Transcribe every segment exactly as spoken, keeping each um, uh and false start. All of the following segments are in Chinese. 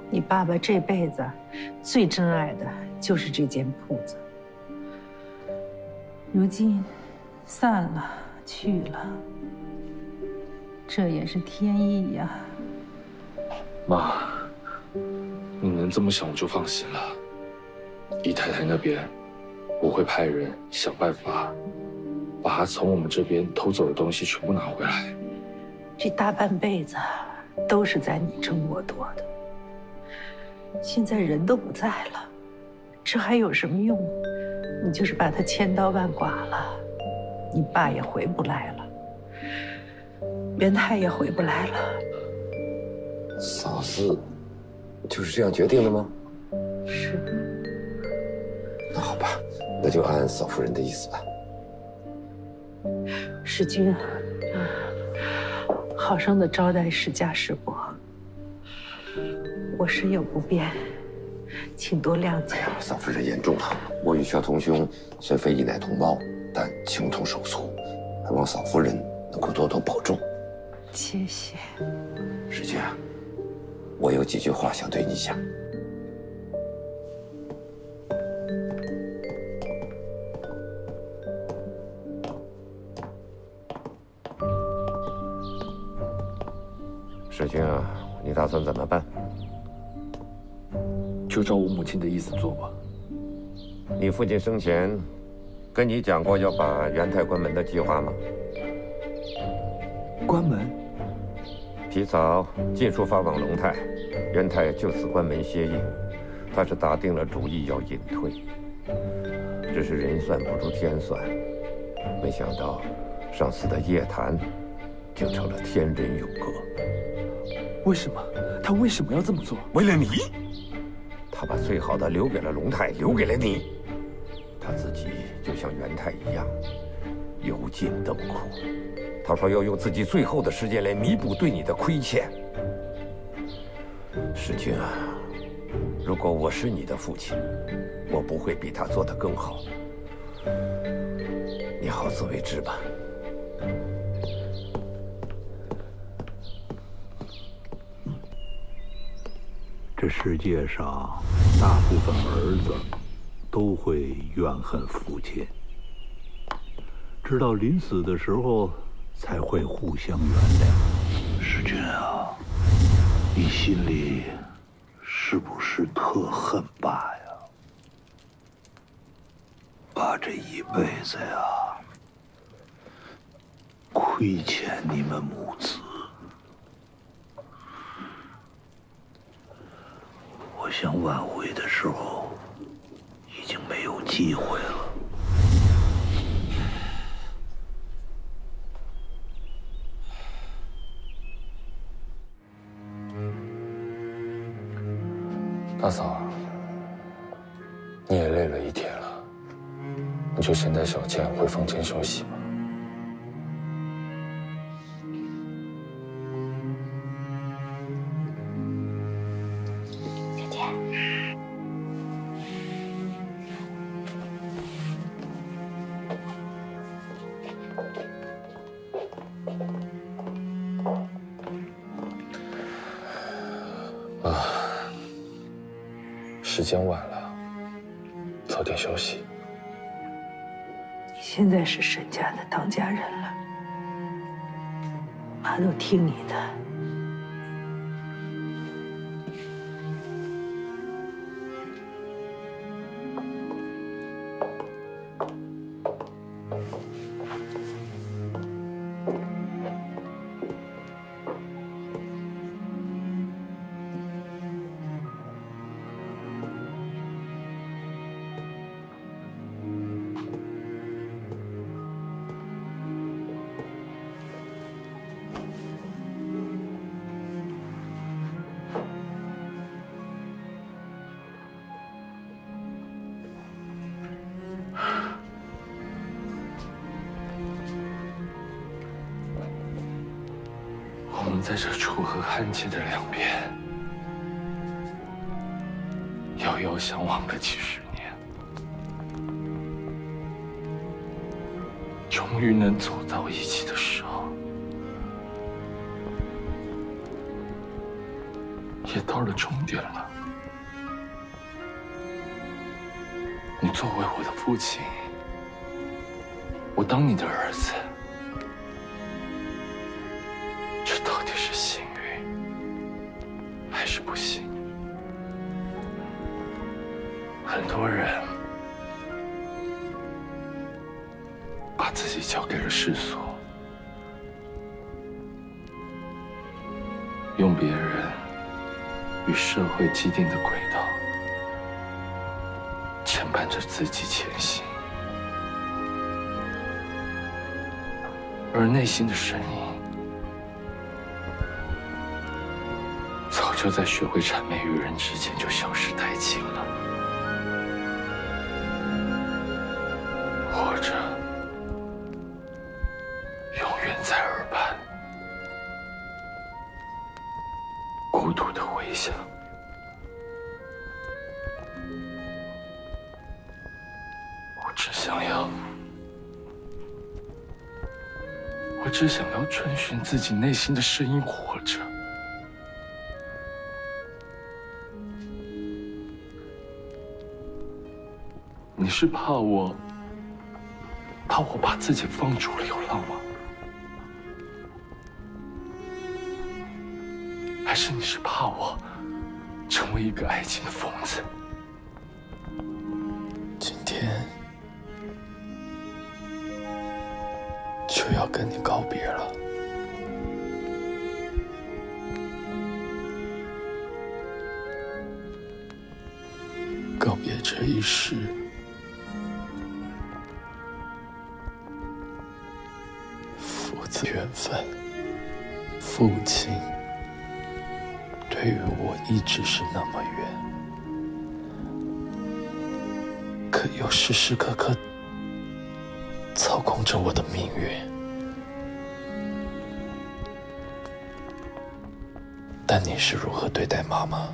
你爸爸这辈子最珍爱的就是这间铺子，如今散了去了，这也是天意呀。 妈，你能这么想我就放心了。姨太太那边，我会派人想办法，把她从我们这边偷走的东西全部拿回来。 这大半辈子都是在你争我夺的，现在人都不在了，这还有什么用？你就是把他千刀万剐了，你爸也回不来了，元泰也回不来了。 嫂子就是这样决定的吗？ 是。 那好吧，那就按嫂夫人的意思吧。 世君，好生的招待世家世伯，我身有不便，请多谅解。哎呀， 嫂夫人言重了，我与萧同兄虽非一奶同胞，但情同手足，还望嫂夫人能够多多保重。 谢谢。 世君啊，我有几句话想对你讲。世君啊，你打算怎么办？ 就照我母亲的意思做吧。 你父亲生前跟你讲过要把元泰关门的计划吗？ 关门？ 提早尽数发往龙泰，元泰就此关门歇业。他是打定了主意要隐退，只是人算不如天算，没想到上次的夜谈竟成了天人永隔。 为什么？他为什么要这么做？ 为了你，他把最好的留给了龙泰，留给了你。他自己就像元泰一样，油尽灯枯。他说要用自己最后的时间来弥补对你的亏欠。世君啊，如果我是你的父亲，我不会比他做得更好。你好自为之吧。 这世界上大部分儿子都会怨恨父亲，直到临死的时候才会互相原谅。世君啊，你心里是不是特恨爸呀？爸这一辈子呀，亏欠你们母子。我想挽回的时候，已经没有机会了。 大嫂，你也累了一天了，你就先带小倩回房间休息吧。时间晚了，早点休息。 你现在是沈家的当家人了，妈都听你的。 我们在这楚河汉界的两边，遥遥相望了几十年，终于能走到一起的时候， 也到了终点了。你作为我的父亲，我当你的儿子，这到底是幸运还是不幸？很多人把自己交给了世俗，用别人与社会既定的轨道牵绊着自己前行，而内心的声音早就在学会谄媚于人之前就消失殆尽了，或者永远在耳畔孤独的回响。我只想要，我只想要遵循自己内心的声音活着。你是怕我，怕我把自己放逐流浪吗？还是你是怕我成为一个爱情的疯子？今天就要跟你告别了。告别这一世，父子缘分，父亲对于我一直是那么远，可又时时刻刻操控着我的命运。但你是如何对待妈妈？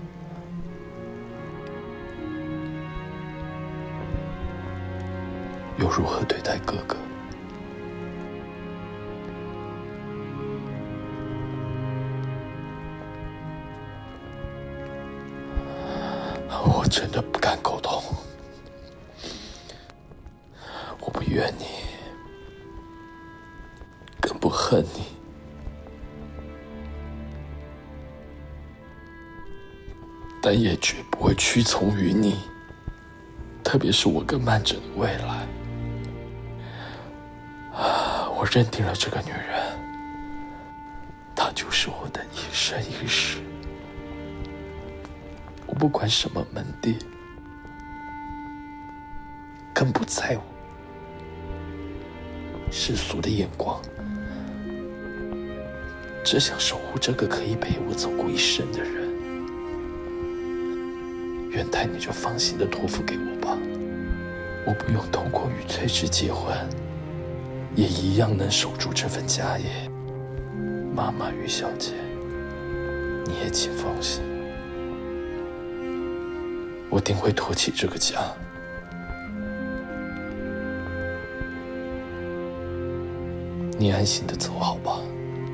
又如何对待哥哥？我真的不敢沟通，我不怨你，更不恨你，但也绝不会屈从于你，特别是我跟曼桢的未来。我认定了这个女人，她就是我的一生一世。我不管什么门第，更不在乎世俗的眼光，只想守护这个可以陪我走过一生的人。元泰，你就放心的托付给我吧，我不用通过与翠芝结婚，也一样能守住这份家业。妈妈于小姐，你也请放心，我定会托起这个家。你安心的走好吧。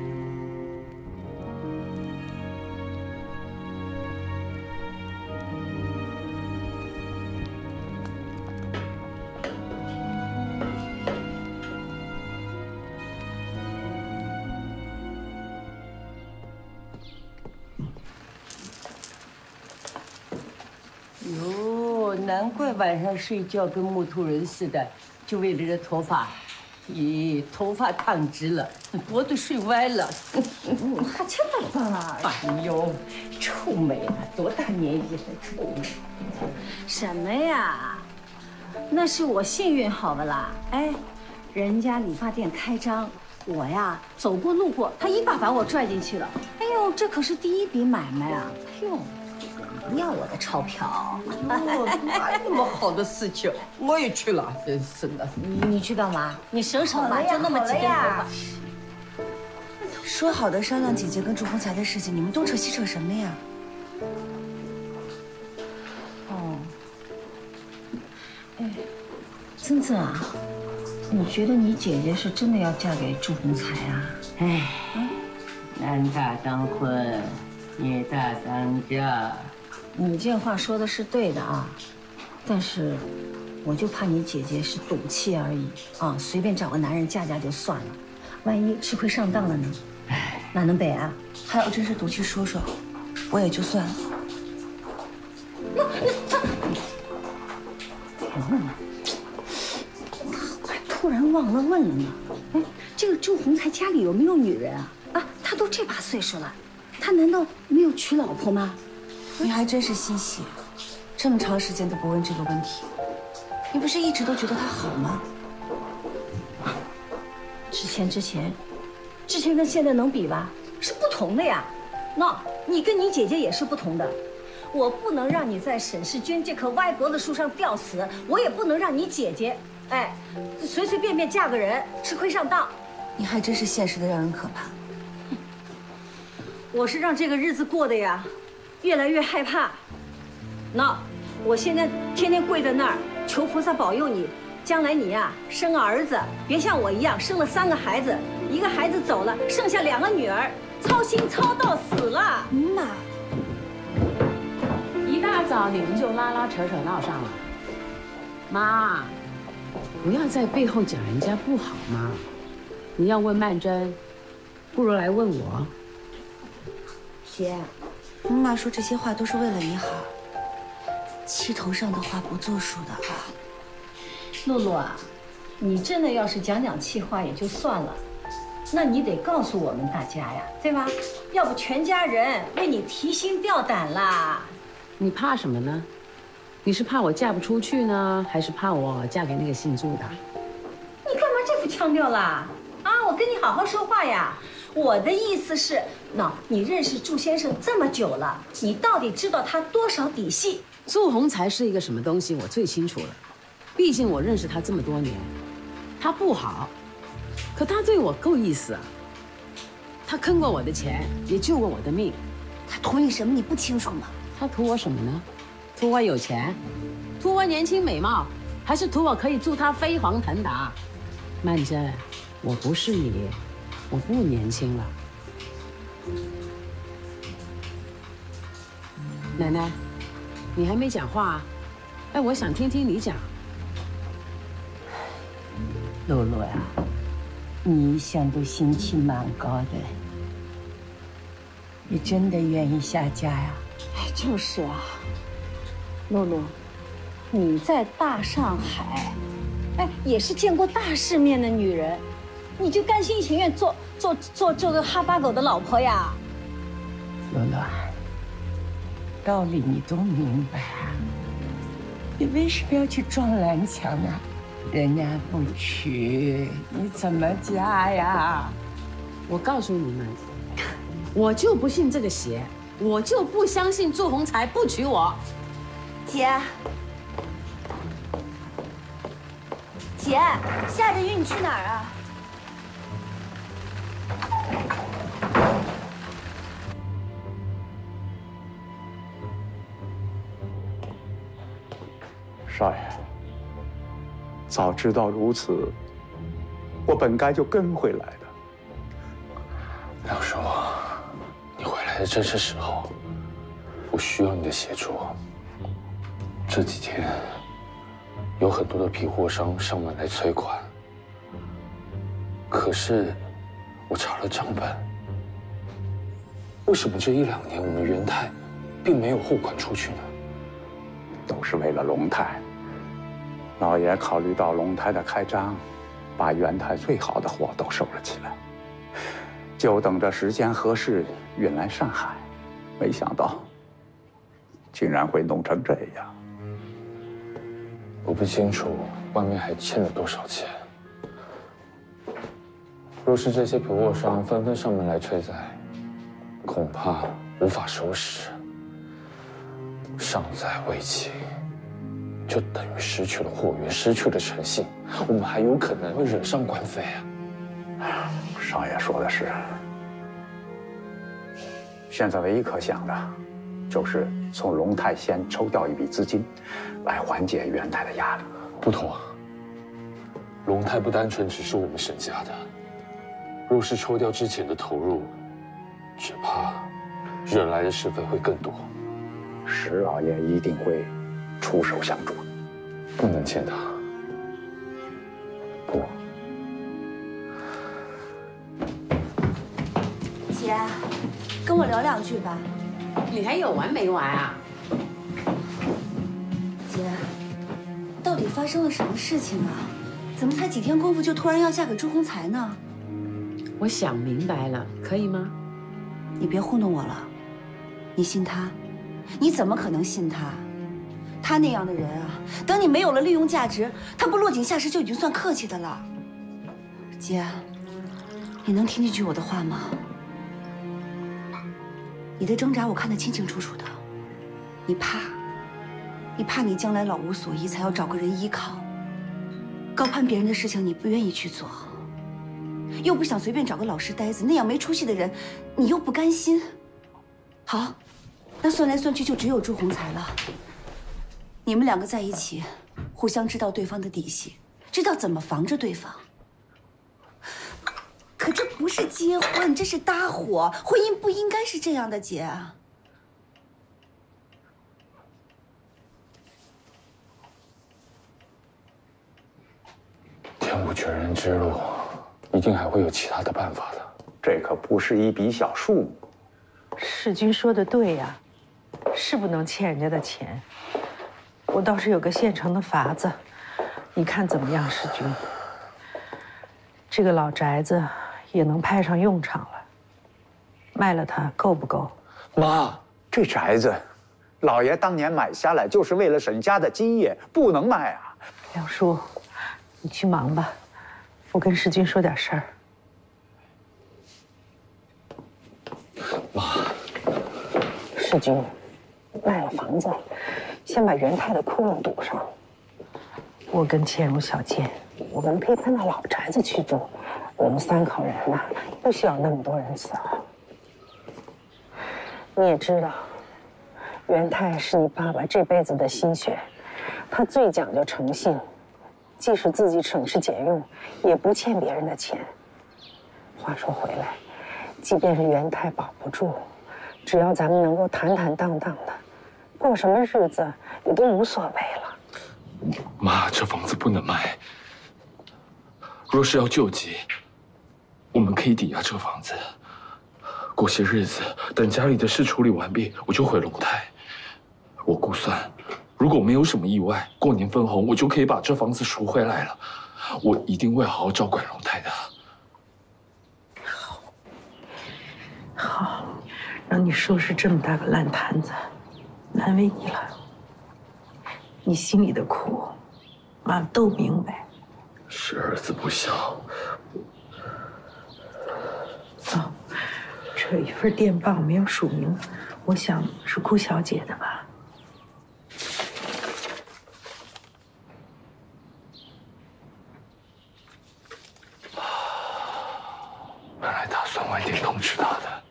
哟，难怪晚上睡觉跟木头人似的，就为了这头发。咦，头发烫直了，脖子睡歪了， 还这么棒啊！ 哎呦，臭美了，多大年纪还臭美？ 什么呀？那是我幸运好不啦？哎，人家理发店开张，我呀走过路过，他一把把我拽进去了。哎呦，这可是第一笔买卖啊！哎呦，不要我的钞票！ 哟，哪有那么好的事情？我也去了，真是的。 你你去干嘛？你省省吧，就那么几根头发。 说好的商量姐姐跟祝鸿才的事情，你们东扯西扯什么呀？ 哦，哎，曾曾啊，你觉得你姐姐是真的要嫁给祝鸿才啊？ 哎，男大当婚， 叶大当家， 你这话说的是对的啊，但是我就怕你姐姐是赌气而已啊，随便找个男人嫁嫁就算了，万一吃亏上当了呢？哪能得啊？ 还要真是赌气说说，我也就算了。 我还突然忘了问了呢。哎，这个祝鸿才家里有没有女人啊？啊，他都这把岁数了，他难道没有娶老婆吗？ 你还真是心细，这么长时间都不问这个问题。你不是一直都觉得他好吗？ 之前之前，之前跟现在能比吧？是不同的呀。那你跟你姐姐也是不同的。我不能让你在沈世军这棵歪脖子树上吊死，我也不能让你姐姐，哎，随随便便嫁个人吃亏上当。 你还真是现实的让人可怕。 我是让这个日子过得呀，越来越害怕。那我现在天天跪在那儿求菩萨保佑你，将来你呀生个儿子，别像我一样生了三个孩子，一个孩子走了，剩下两个女儿，操心操到死了。 妈。 一大早你们就拉拉扯扯闹上了，妈，不要在背后讲人家不好嘛。你要问曼桢，不如来问我。 姐，妈说这些话都是为了你好，气头上的话不作数的啊。 露露啊，你真的要是讲讲气话也就算了，那你得告诉我们大家呀，对吧？要不全家人为你提心吊胆啦。 你怕什么呢？你是怕我嫁不出去呢，还是怕我嫁给那个姓祝的？ 你干嘛这副腔调啦？啊，我跟你好好说话呀。我的意思是，那你认识祝先生这么久了，你到底知道他多少底细？ 祝鸿才是一个什么东西，我最清楚了。毕竟我认识他这么多年，他不好，可他对我够意思啊。他坑过我的钱，也救过我的命。 他图你什么？你不清楚吗？ 他图我什么呢？图我有钱，图我年轻美貌，还是图我可以助他飞黄腾达？曼桢，我不是你，我不年轻了。奶奶，你还没讲话啊？哎，我想听听你讲。 露露呀，你一向都心气蛮高的，你真的愿意下嫁呀？ 哎，就是啊，露露，你在大上海，哎，也是见过大世面的女人，你就甘心情愿做做做这个哈巴狗的老婆呀？ 露露，道理你都明白啊，你为什么要去撞南墙呢？人家不娶，你怎么嫁呀？ 我告诉你们，我就不信这个邪。我就不相信祝鸿才不娶我。 姐，姐，下着雨你去哪儿啊？ 少爷，早知道如此，我本该就跟回来的。 梁叔，你回来的正是时候，我需要你的协助。这几天有很多的批货商上门来催款，可是我查了账本，为什么这一两年我们元泰并没有货款出去呢？ 都是为了龙泰。老爷考虑到龙泰的开张，把元泰最好的货都收了起来，就等着时间合适运来上海。没想到，竟然会弄成这样。 我不清楚外面还欠了多少钱。若是这些批货商纷纷上门来催债，恐怕无法收拾。尚在未起，就等于失去了货源，失去了诚信，我们还有可能会惹上官非啊！ 少爷说的是。现在唯一可想的，就是从龙泰先抽调一笔资金，来缓解元泰的压力。 不妥，龙泰不单纯只是我们沈家的，若是抽调之前的投入，只怕惹来的是非会更多。 石老爷一定会出手相助。 不能见他。 不。 姐，跟我聊两句吧。 你还有完没完啊？ 姐，到底发生了什么事情啊？怎么才几天功夫就突然要嫁给朱洪才呢？ 我想明白了，可以吗？ 你别糊弄我了，你信他？你怎么可能信他？他那样的人啊，等你没有了利用价值，他不落井下石就已经算客气的了。姐，你能听进去我的话吗？你的挣扎我看得清清楚楚的，你怕，你怕你将来老无所依，才要找个人依靠。高攀别人的事情你不愿意去做，又不想随便找个老实呆子，那样没出息的人，你又不甘心。好，那算来算去就只有朱洪才了。你们两个在一起，互相知道对方的底细，知道怎么防着对方。可这不是结婚，这是搭伙，婚姻不应该是这样的，姐。 天无绝人之路，一定还会有其他的办法的。 这可不是一笔小数。 世君说的对呀，是不能欠人家的钱。我倒是有个现成的法子，你看怎么样，世君？这个老宅子也能派上用场了，卖了它够不够？ 妈，这宅子，老爷当年买下来就是为了沈家的基业，不能卖啊。 梁叔，你去忙吧，我跟世君说点事儿。 妈， 世君，卖了房子，先把元泰的窟窿堵上。我跟倩如小姐，我们可以搬到老宅子去住。我们三口人呐，不需要那么多人伺候。你也知道，元泰是你爸爸这辈子的心血，他最讲究诚信，即使自己省吃俭用，也不欠别人的钱。话说回来，即便是元泰保不住，只要咱们能够坦坦荡荡的过什么日子，也都无所谓了。 妈，这房子不能卖。若是要救急，我们可以抵押这房子，过些日子，等家里的事处理完毕，我就回龙泰。我估算，如果没有什么意外，过年分红我就可以把这房子赎回来了。我一定会好好照管龙泰的。 好，好，让你收拾这么大个烂摊子，难为你了。你心里的苦，妈都明白。 是儿子不孝。 走，这有一份电报没有署名，我想是顾小姐的吧。 本来打算晚点通知他的，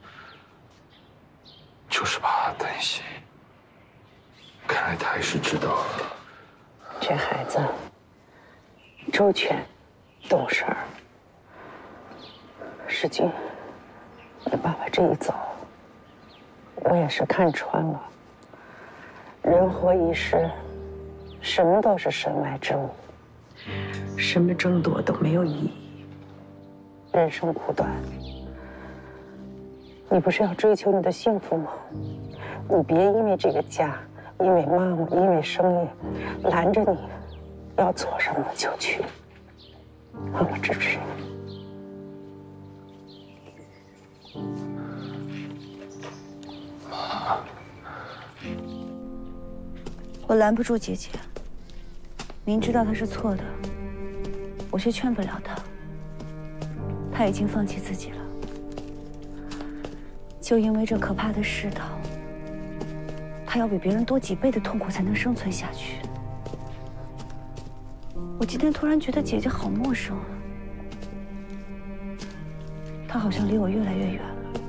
就是怕他担心。看来他还是知道了。 这孩子周全，懂事儿。世君，你爸爸这一走，我也是看穿了。人活一世，什么都是身外之物，什么争夺都没有意义。人生苦短，你不是要追求你的幸福吗？你别因为这个家，因为妈妈，因为生意，拦着你，要做什么就去。妈妈支持你。 妈， 我拦不住姐姐，明知道她是错的，我却劝不了她。她已经放弃自己了，就因为这可怕的世道，她要比别人多几倍的痛苦才能生存下去。我今天突然觉得姐姐好陌生啊，她好像离我越来越远了。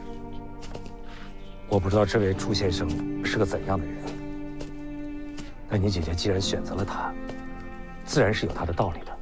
我不知道这位朱先生是个怎样的人，但你姐姐既然选择了他，自然是有他的道理的。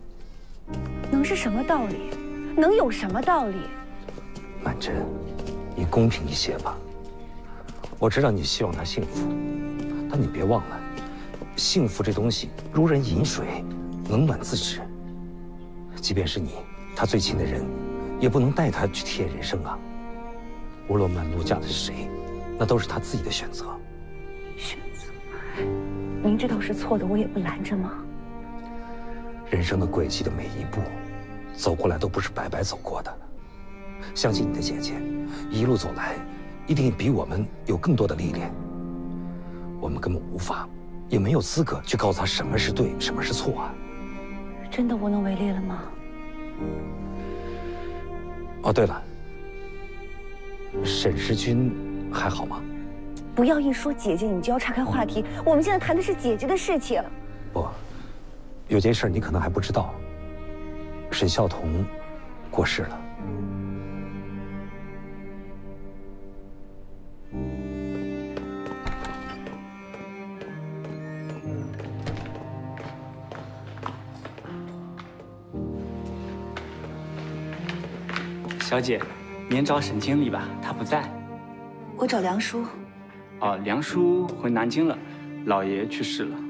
能是什么道理？能有什么道理？ 曼桢， 你公平一些吧。我知道你希望他幸福，但你别忘了，幸福这东西如人饮水，冷暖自知。即便是你，他最亲的人，也不能带他去体验人生啊。无论满路嫁的是谁，那都是他自己的选择。 选择，明知道是错的，我也不拦着吗？ 人生的轨迹的每一步，走过来都不是白白走过的。相信你的姐姐，一路走来，一定比我们有更多的历练。我们根本无法，也没有资格去告诉她什么是对，什么是错啊。 真的无能为力了吗？ 哦，对了，沈时君还好吗？ 不要一说姐姐，你就要岔开话题。我们现在谈的是姐姐的事情。 不，有件事你可能还不知道，沈孝同过世了。 小姐，您找沈经理吧，他不在。 我找梁叔。 哦，梁叔回南京了，老爷去世了。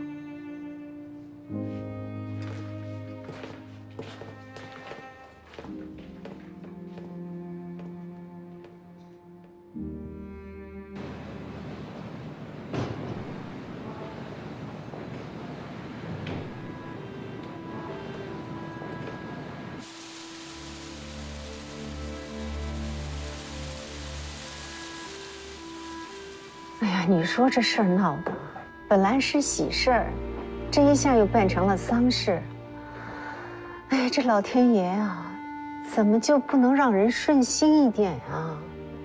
哎呀，你说这事儿闹的，本来是喜事儿，这一下又变成了丧事。哎呀，这老天爷啊，怎么就不能让人顺心一点啊？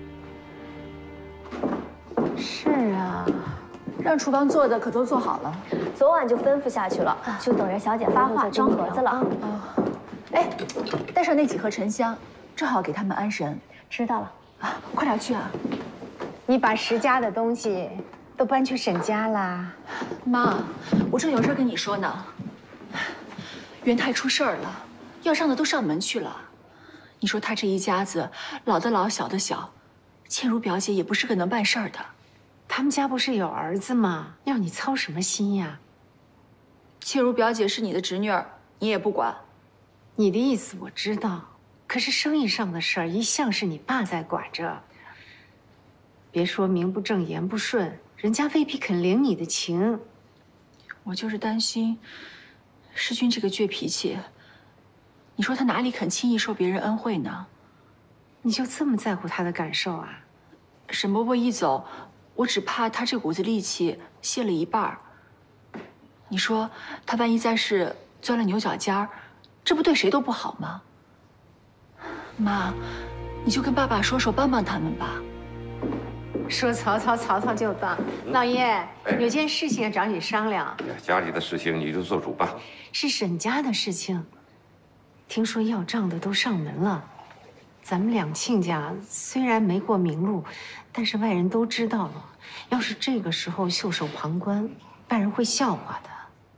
是啊， 让厨房做的可都做好了， 昨晚就吩咐下去了，就等着小姐发话装盒子了。啊， 哎，带上那几盒沉香，正好给他们安神。 知道了啊，快点去啊！ 你把石家的东西都搬去沈家啦？ 妈，我正有事跟你说呢。元泰出事儿了，要上的都上门去了。你说他这一家子，老的老，小的小，倩如表姐也不是个能办事儿的。 他们家不是有儿子吗？要你操什么心呀？ 倩如表姐是你的侄女儿，你也不管。 你的意思我知道，可是生意上的事儿一向是你爸在管着。别说名不正言不顺，人家未必肯领你的情。 我就是担心，世君这个倔脾气，你说他哪里肯轻易受别人恩惠呢？ 你就这么在乎他的感受啊？ 沈伯伯一走，我只怕他这股子力气泄了一半儿。你说他万一再是钻了牛角尖儿，这不对谁都不好吗？妈，你就跟爸爸说说，帮帮他们吧。 说曹操，曹操就到。老爷，有件事情要找你商量。 家里的事情你就做主吧。 是沈家的事情，听说要账的都上门了。咱们两亲家虽然没过明路，但是外人都知道了。要是这个时候袖手旁观，外人会笑话的。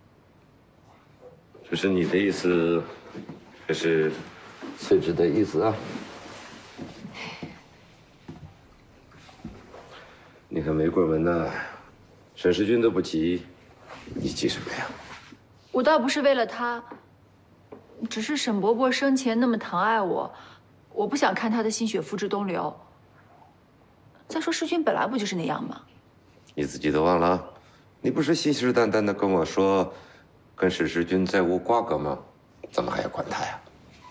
这是你的意思，还是翠芝的意思啊？你看玫瑰纹呢，沈时君都不急，你急什么呀？ 我倒不是为了他，只是沈伯伯生前那么疼爱我，我不想看他的心血付之东流。再说世君本来不就是那样吗？ 你自己都忘了？你不是信誓旦旦的跟我说，跟沈时君再无瓜葛吗？怎么还要管他呀？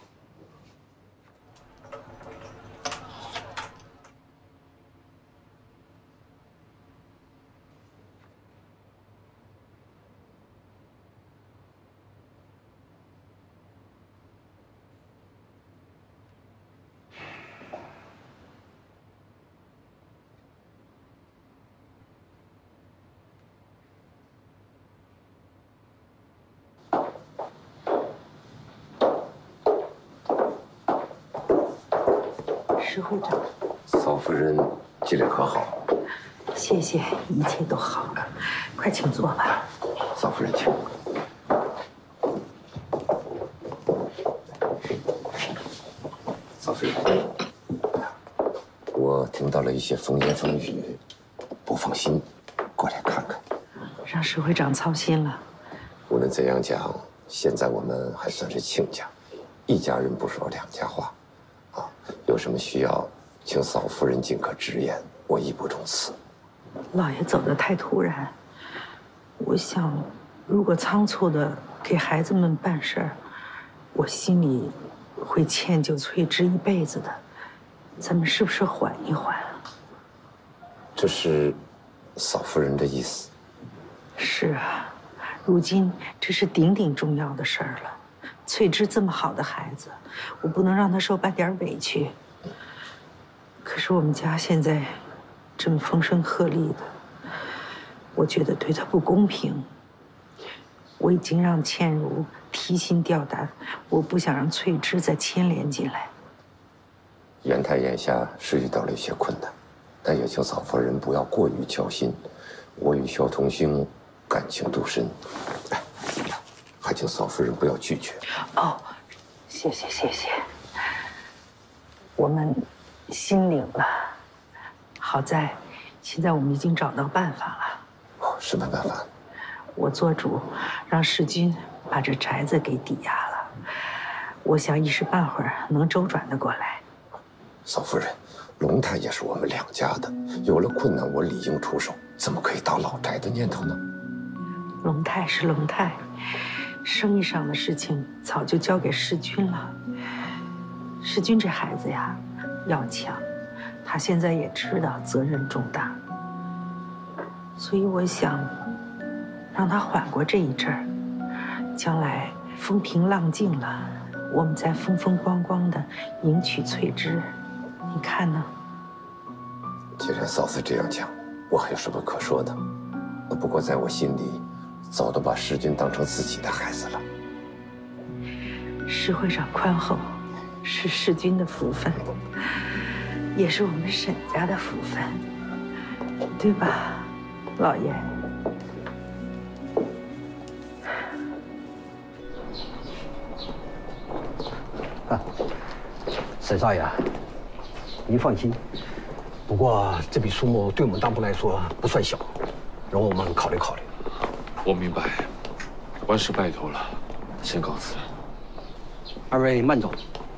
石护长， 嫂夫人今日可好？ 谢谢，一切都好了，快请坐吧。 嫂夫人请。嫂夫人，我听些风言风语，不放心，过来看看。 让石会长操心了。 无论怎样讲，现在我们还算是亲家，一家人不说两家话，啊，有什么需要，请嫂夫人尽可直言，我义不容辞。 老爷走得太突然，我想，如果仓促的给孩子们办事儿，我心里会歉疚翠芝一辈子的。咱们是不是缓一缓？ 这是嫂夫人的意思。 是啊，如今这是顶顶重要的事儿了。翠芝这么好的孩子，我不能让她受半点委屈。可是我们家现在这么风声鹤唳的，我觉得对她不公平。我已经让倩如提心吊胆，我不想让翠芝再牵连进来。 元太眼下是遇到了一些困难，但也请嫂夫人不要过于较心。我与萧同兄感情笃深，哎，还请嫂夫人不要拒绝。 哦，谢谢谢谢，我们心领了。好在现在我们已经找到办法了。 哦，什么办法？ 我做主让世君把这宅子给抵押了，我想一时半会儿能周转得过来。 嫂夫人，龙太也是我们两家的，有了困难我理应出手，怎么可以打老宅的念头呢？ 龙太是龙太，生意上的事情早就交给世君了。世君这孩子呀，要强，他现在也知道责任重大，所以我想让他缓过这一阵儿，将来风平浪静了，我们再风风光光的迎娶翠芝，你看呢？ 既然嫂子这样讲，我还有什么可说的？不过在我心里，早都把世君当成自己的孩子了。 石会长宽厚，是世君的福分，也是我们沈家的福分，对吧，老爷？ 啊，沈少爷，您放心。不过这笔数目对我们当铺来说不算小，容我们考虑考虑。 我明白，万事拜托了，先告辞。 二位慢走。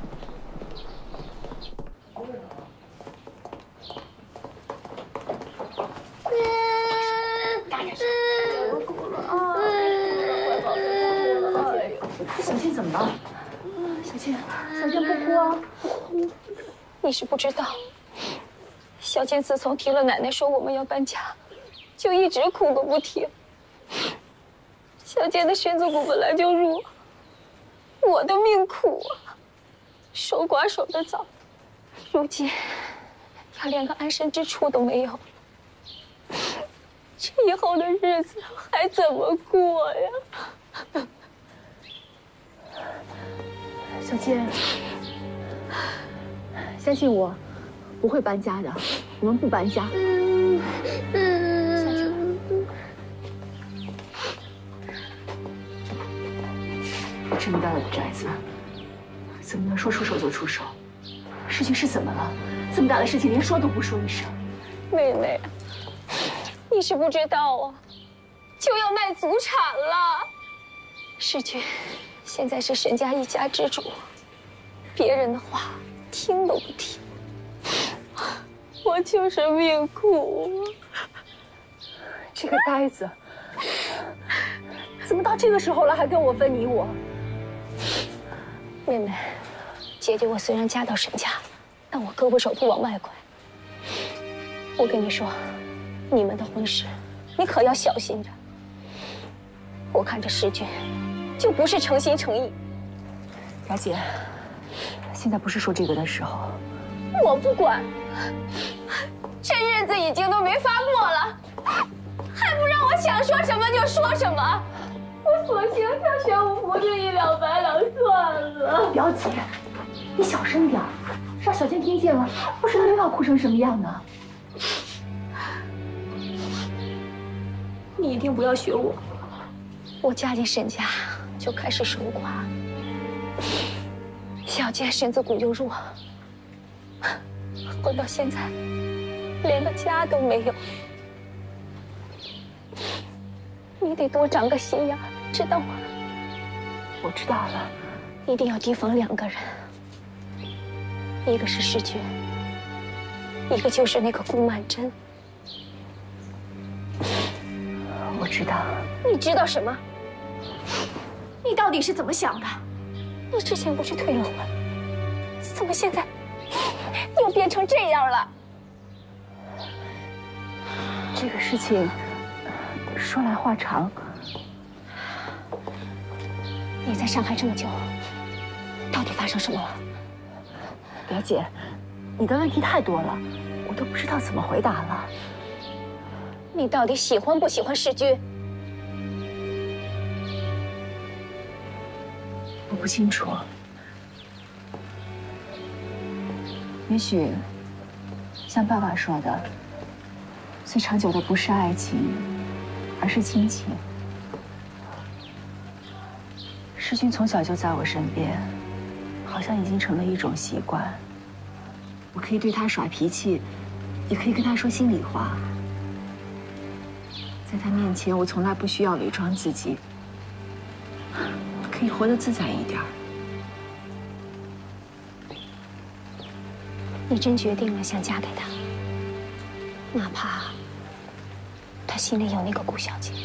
小倩怎么了？小倩，小倩不哭啊！不哭。 你是不知道，小倩自从听了奶奶说我们要搬家，就一直哭个不停。小倩的身子骨本来就弱，我的命苦啊，守寡守得早，如今她连个安身之处都没有，这以后的日子还怎么过呀？ 小倩，相信我，不会搬家的，我们不搬家。下去吧。这么大的宅子，怎么能说出手就出手？事情是怎么了？这么大的事情连说都不说一声。 妹妹，你是不知道啊，就要卖祖产了。世君现在是沈家一家之主，别人的话听都不听。我就是命苦啊！ 这个呆子，怎么到这个时候了还跟我分你我？ 妹妹，姐姐我虽然嫁到沈家，但我胳膊肘不往外拐。我跟你说，你们的婚事，你可要小心着。我看这世君，就不是诚心诚意。 雅姐，现在不是说这个的时候。 我不管，这日子已经都没法过了，还不让我想说什么就说什么。我索性跳玄武湖这一了百了算了。 表姐，你小声点，让小倩听见了，不知道又要哭成什么样呢？ 你一定不要学我。我嫁进沈家就开始守寡，小姐身子骨又弱，混到现在连个家都没有。你得多长个心眼，知道吗？ 我知道了， 一定要提防两个人，一个是世君，一个就是那个顾曼桢。 我知道。 你知道什么？你到底是怎么想的？你之前不是退了婚，怎么现在又变成这样了？ 这个事情说来话长。 你在上海这么久，到底发生什么了？ 表姐，你的问题太多了，我都不知道怎么回答了。 你到底喜欢不喜欢世君？ 我不清楚。也许像爸爸说的，最长久的不是爱情，而是亲情。世君从小就在我身边，好像已经成了一种习惯。我可以对他耍脾气，也可以跟他说心里话。在他面前，我从来不需要伪装自己，可以活得自在一点。 你真决定了想嫁给他，哪怕他心里有那个顾小姐。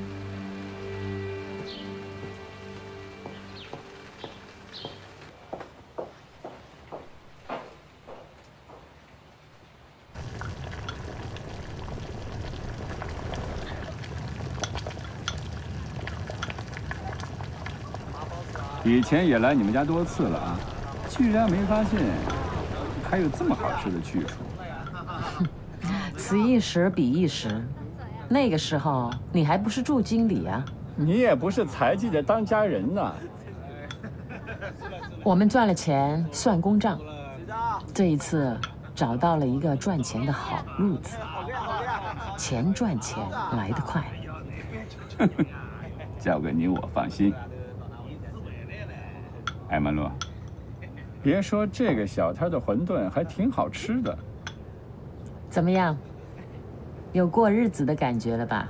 以前也来你们家多次了啊，居然没发现还有这么好吃的去处。 此一时彼一时，那个时候你还不是驻经理啊？ 你也不是才记的当家人呐。 我们赚了钱算公账，这一次找到了一个赚钱的好路子。钱赚钱来得快。 交给你我放心。艾曼洛，别说这个小摊的馄饨还挺好吃的。 怎么样？有过日子的感觉了吧？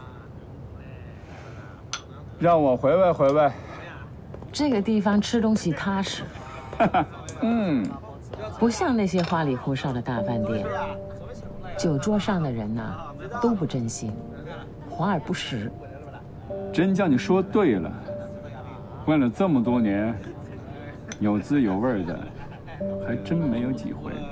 让我回味回味。 这个地方吃东西踏实。 嗯， 不像那些花里胡哨的大饭店，酒桌上的人呐、都不真心，华而不实。 真叫你说对了，混了这么多年。有滋有味的，还真没有几回。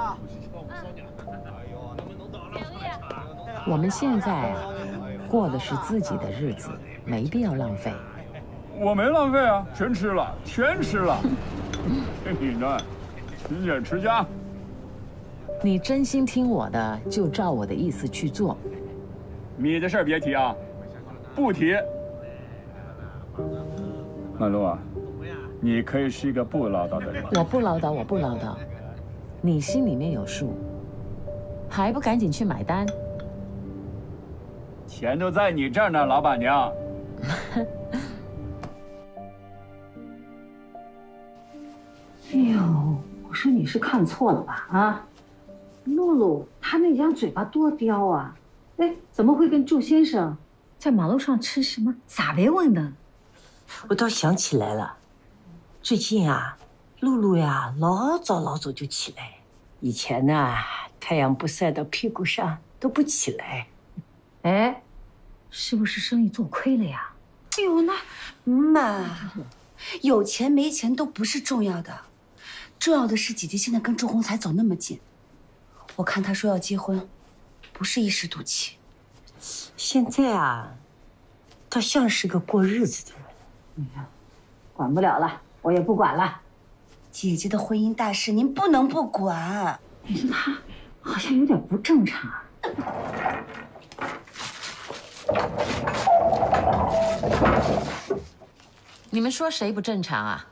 我们现在啊，过的是自己的日子，没必要浪费。 我没浪费啊，全吃了，全吃了。你呢，勤俭持家。 你真心听我的，就照我的意思去做。 米的事儿别提啊，不提。曼璐啊。你可以是一个不唠叨的人。 我不唠叨，我不唠叨，你心里面有数，还不赶紧去买单？ 钱都在你这儿呢，老板娘。 哎呦，我说你是看错了吧？啊，露露她那张嘴巴多刁啊！哎，怎么会跟祝先生在马路上吃什么撒贝文呢？ 我倒想起来了。最近啊，露露呀，老早老早就起来。以前呢，太阳不晒到屁股上都不起来。 哎，是不是生意做亏了呀？ 哎呦，那妈，有钱没钱都不是重要的，重要的是姐姐现在跟祝鸿才走那么近。我看她说要结婚，不是一时赌气。 现在啊，倒像是个过日子的人。 哎呀，管不了了。我也不管了， 姐姐的婚姻大事您不能不管。 你说她好像有点不正常啊。 你们说谁不正常啊？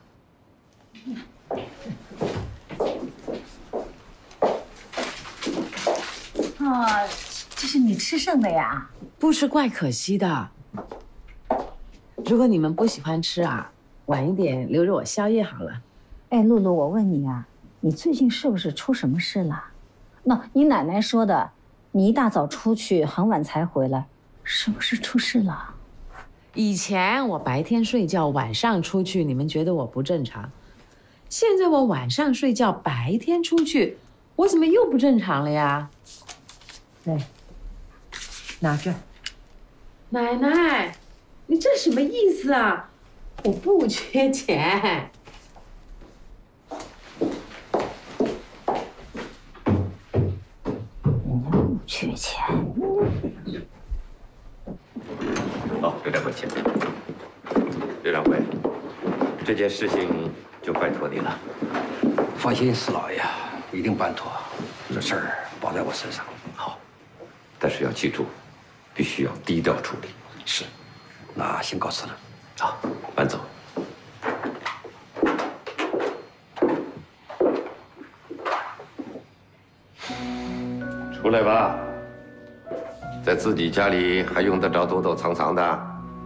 啊，这是你吃剩的呀？ 不吃怪可惜的。如果你们不喜欢吃啊，晚一点留着我宵夜好了。 哎，露露，我问你啊，你最近是不是出什么事了？ 那你奶奶说的，你一大早出去，很晚才回来，是不是出事了？ 以前我白天睡觉，晚上出去，你们觉得我不正常。现在我晚上睡觉，白天出去，我怎么又不正常了呀？ 来，拿着。 奶奶，你这什么意思啊？我不缺钱。 不缺钱。 好，刘掌柜，请。刘掌柜，这件事情就拜托你了。 放心，四老爷，一定办妥。这事儿包在我身上。 好，但是要记住，必须要低调处理。 是，那先告辞了。 好，慢走。出来吧，在自己家里还用得着躲躲藏藏的？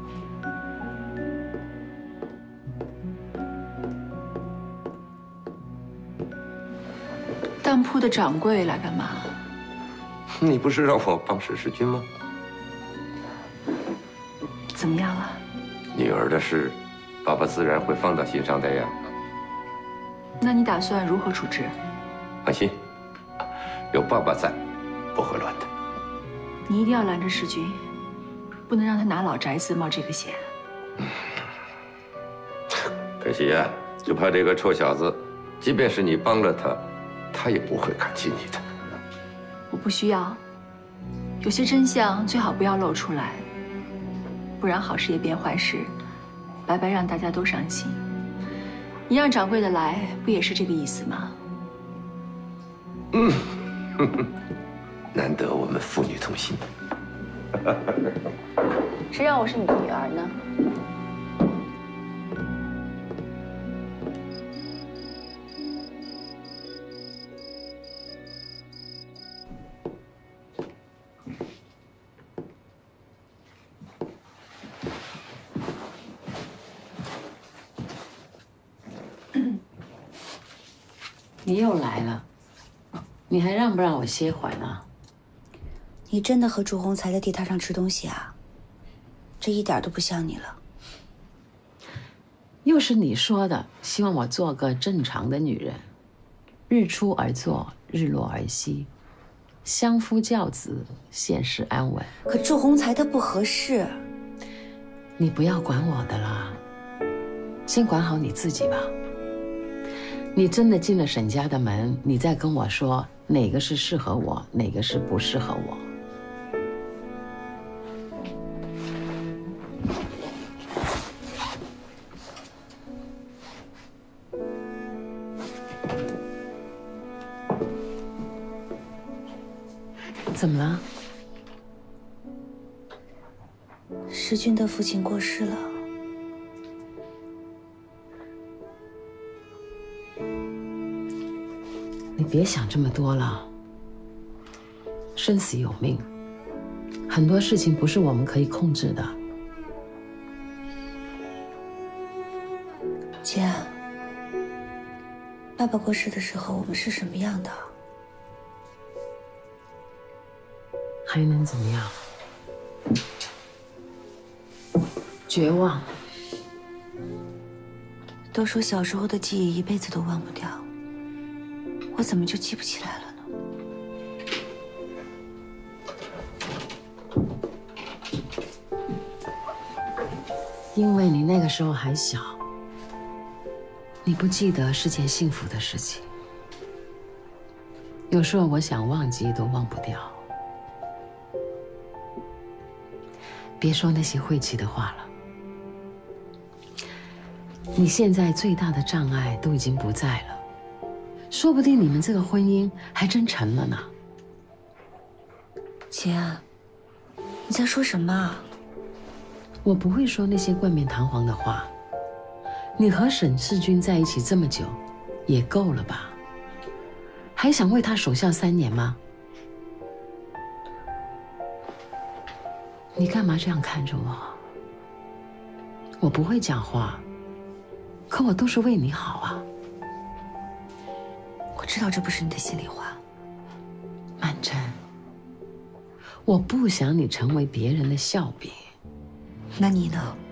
当铺的掌柜来干嘛？ 你不是让我帮史世军吗？ 怎么样了？ 女儿的事，爸爸自然会放到心上的呀。 那你打算如何处置？ 放心，有爸爸在，不会乱的。 你一定要拦着世军，不能让他拿老宅子冒这个险。 可惜呀，就怕这个臭小子，即便是你帮了他，他也不会感激你的。 我不需要，有些真相最好不要露出来，不然好事也变坏事，白白让大家都伤心。你让掌柜的来，不也是这个意思吗？ 嗯，呵呵，难得我们父女同心。 谁让我是你的女儿呢？ 你又来了，你还让不让我歇会呢？ 你真的和祝鸿才在地摊上吃东西啊？这一点都不像你了。 又是你说的，希望我做个正常的女人，日出而作，日落而息，相夫教子，现世安稳。 可祝鸿才他不合适。 你不要管我的啦，先管好你自己吧。你真的进了沈家的门，你再跟我说哪个是适合我，哪个是不适合我。怎么了？ 世军的父亲过世了。 你别想这么多了，生死有命，很多事情不是我们可以控制的。 姐，爸爸过世的时候我们是什么样的？ 还能怎么样？绝望。 都说小时候的记忆一辈子都忘不掉，我怎么就记不起来了呢？ 因为你那个时候还小，你不记得是件幸福的事情。有时候我想忘记都忘不掉。别说那些晦气的话了。你现在最大的障碍都已经不在了，说不定你们这个婚姻还真成了呢。 姐，你在说什么啊？ 我不会说那些冠冕堂皇的话。你和沈世军在一起这么久，也够了吧？还想为他守孝三年吗？你干嘛这样看着我？我不会讲话，可我都是为你好啊。 我知道这不是你的心里话， 我不想你成为别人的笑柄。 那你呢？